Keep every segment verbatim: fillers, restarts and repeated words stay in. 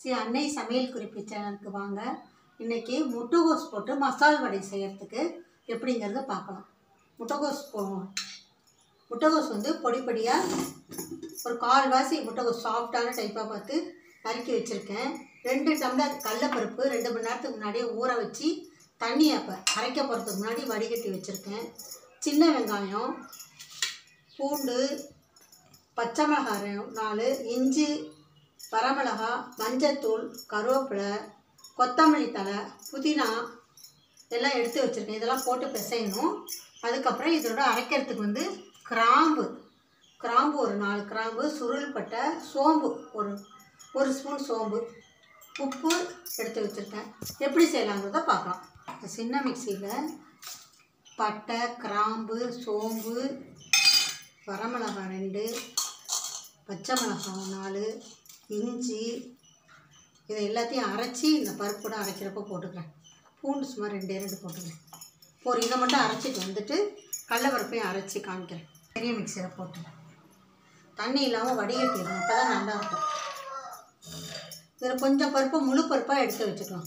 ஸ்ரீ அன்னை சமையல் குறிப்பு சேனலுக்கு வாங்க. இன்றைக்கி முட்டைகோஸ் போட்டு மசால் வடை செய்கிறதுக்கு எப்படிங்கிறத பார்க்கலாம். முட்டைகோஸ் போடுவோம். முட்டைகோஸ் வந்து பொடி பொடியாக ஒரு கால்வாசி முட்டைகோஸ் சாஃப்டான டைப்பாக பார்த்து நறுக்கி வச்சுருக்கேன். ரெண்டு டம்ளர் கடலைப்பருப்பு ரெண்டு மணி நேரத்துக்கு முன்னாடியே ஊற வச்சு தண்ணி அப்போ அரைக்க போகிறதுக்கு முன்னாடி வடிகட்டி வச்சுருக்கேன். சின்ன வெங்காயம், பூண்டு, பச்சை மிளகாய் நாலு, இஞ்சி, வரமிளகா, மஞ்சத்தூள், கருவேப்பிலை, கொத்தமல்லி தழை, புதினா எல்லாம் எடுத்து வச்சுருக்கேன். இதெல்லாம் போட்டு பிசையணும். அதுக்கப்புறம் இதோட அரைக்கிறதுக்கு வந்து கிராம்பு கிராம்பு ஒரு நாலு கிராம்பு, சுருள் பட்டை, சோம்பு ஒரு ஒரு ஸ்பூன் சோம்பு, உப்பு எடுத்து வச்சுருக்கேன். எப்படி செய்யலாங்கிறத பார்க்கலாம். சின்ன மிக்சியில் பட்டை, கிராம்பு, சோம்பு, வரமிளகாய் ரெண்டு, பச்சை மிளகாய் நாலு, இஞ்சி இதை எல்லாத்தையும் அரைச்சி இந்த பருப்போட அரைக்கிறப்ப போட்டுக்கிறேன். பூண்டு சுமார் ரெண்டே ரெண்டு போட்டுக்கிறேன். ஒரு இதை மட்டும் அரைச்சிட்டு வந்துட்டு கடலைப்பருப்பையும் அரைச்சி காமிக்கிறேன். பெரிய மிக்சியில் போட்டு தண்ணி இல்லாமல் வடிகட்டிடணும். அப்போ தான் நல்லாயிருக்கும். இதில் கொஞ்சம் பருப்பு முழு பருப்பாக எடுத்து வச்சுக்கலாம்.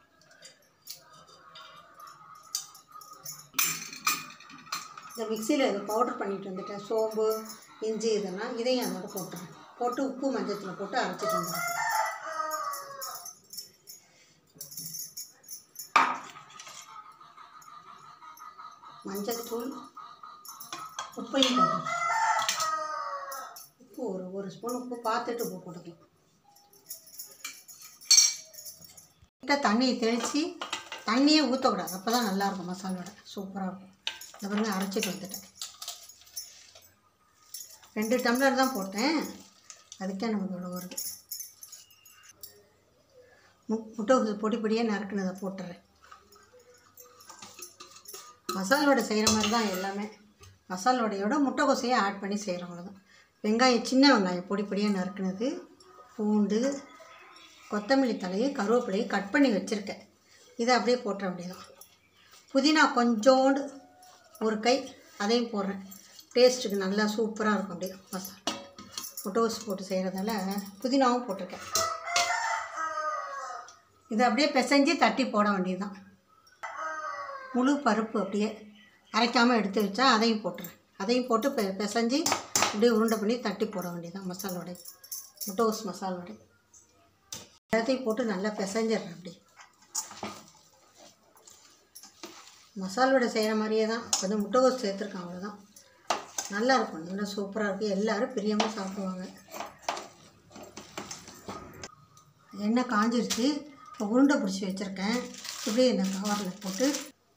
இந்த மிக்சியில் இதை பவுடர் பண்ணிட்டு வந்துட்டேன். சோம்பு, இஞ்சி இதெல்லாம் இதையும் அதோட போட்டுறேன். போட்டு உப்பு மஞ்சத்தில் போட்டு அரைச்சிட்டு வந்துடுறேன். மஞ்சத்தூள், உப்பையும் போட்டு உப்பு ஒரு ஒரு ஸ்பூன் உப்பு பார்த்துட்டு உப்பு போட்டுக்கலாம். தண்ணியை தெளித்து தண்ணியே ஊற்றக்கூடாது. அப்போ தான் நல்லாயிருக்கும். மசால் வடை சூப்பராக இருக்கும். இந்த பாருங்க அரைச்சிட்டு வந்துட்டேன். ரெண்டு டம்ளர் தான் போட்டேன். அதுக்கே நமக்கு இவ்வளோ வருது. மு முட்டை பொடி பொடியாக நறுக்குனதை போட்டுறேன். மசால் வடை செய்கிற மாதிரி தான் எல்லாமே. மசால் வடையோட முட்டைக்கோசையை ஆட் பண்ணி செய்கிறோம். அவ்வளோதான். வெங்காயம், சின்ன வெங்காயம் பொடி பொடியாக நறுக்குனது, பூண்டு, கொத்தமல்லி தலையை, கருவேப்பிலையை கட் பண்ணி வச்சுருக்கேன். இதை அப்படியே போட்டுற வேண்டியதான். புதினா கொஞ்சோண்டு ஒரு கை அதையும் போடுறேன். டேஸ்ட்டுக்கு நல்லா சூப்பராக இருக்கும். அப்படியே மசாலா முட்டைகோஸ் போட்டு செய்கிறதால புதினாவும் போட்டிருக்கேன். இதை அப்படியே பிசைஞ்சு தட்டி போட வேண்டியது தான். முழு பருப்பு அப்படியே அரைக்காமல் எடுத்து வச்சா அதையும் போட்டுறேன். அதையும் போட்டு பெ பிசைஞ்சு அப்படியே உருண்டை பண்ணி தட்டி போட வேண்டியதான். மசால் வடை, முட்டைகோஸ் மசால் வடை எல்லாத்தையும் போட்டு நல்லா பிசைஞ்சிட்றேன். அப்படி மசால் வடை செய்கிற மாதிரியே தான். கொஞ்சம் முட்டைகோஸ் சேர்த்துருக்கேன். அவ்வளோதான். நல்லாயிருக்கும். நல்லா சூப்பராக இருக்குது. எல்லோரும் பிரியமாக சாப்பிடுவாங்க. எண்ணெய் காஞ்சிருச்சு. இப்போ உருண்டை பிடிச்சி வச்சுருக்கேன். இப்படியே இந்த கவரில் போட்டு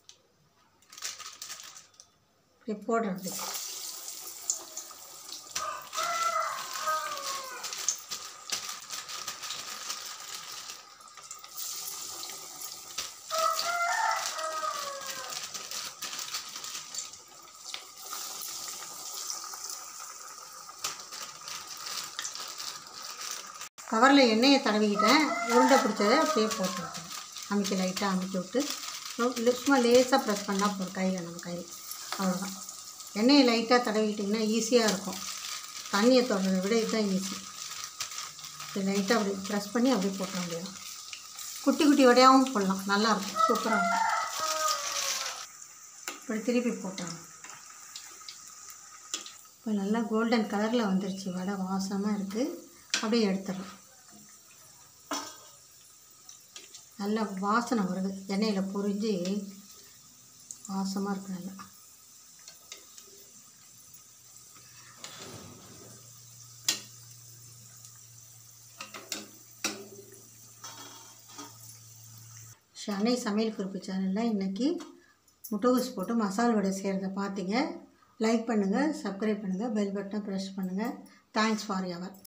இப்படி போடுறது. கவரில் எண்ணெயை தடவிக்கிட்டேன். உருண்டை பிடிச்சதை அப்படியே போட்டு விட்டேன். அமுக்கி லைட்டாக அமுக்கி விட்டு சும்மா லேசாக ப்ரெஸ் பண்ணால் போதும். கையில் நம்ம கையில் அவ்வளோதான். எண்ணெயை லைட்டாக தடவிக்கிட்டிங்கன்னா ஈஸியாக இருக்கும். தண்ணியை தொடுறதை விட இதுதான் ஈஸி. இப்படி லைட்டாக அப்படி ப்ரெஸ் பண்ணி அப்படியே போட்ட வேண்டியதான். குட்டி குட்டி வடையாகவும் போடலாம். நல்லாயிருக்கும். சூப்பராக இருக்கும். இப்படி திருப்பி போட்டாங்க. இப்போ நல்லா கோல்டன் கலரில் வந்துருச்சு. வடை வாசமாக இருக்குது. அப்படியே எடுத்துடலாம். நல்லா வாசனை வருது. எண்ணெயில் பொரிஞ்சு வாசமாக இருக்குது. நல்லா அன்னை சமையல் குறிப்பு சேனலில் இன்றைக்கி முட்டைகோஸ் போட்டு மசால் வடை செய்கிறத பார்த்தீங்க. லைக் பண்ணுங்கள், சப்ஸ்கிரைப் பண்ணுங்கள், பெல் பட்டனை ப்ரெஸ் பண்ணுங்கள். Thanks for யவர்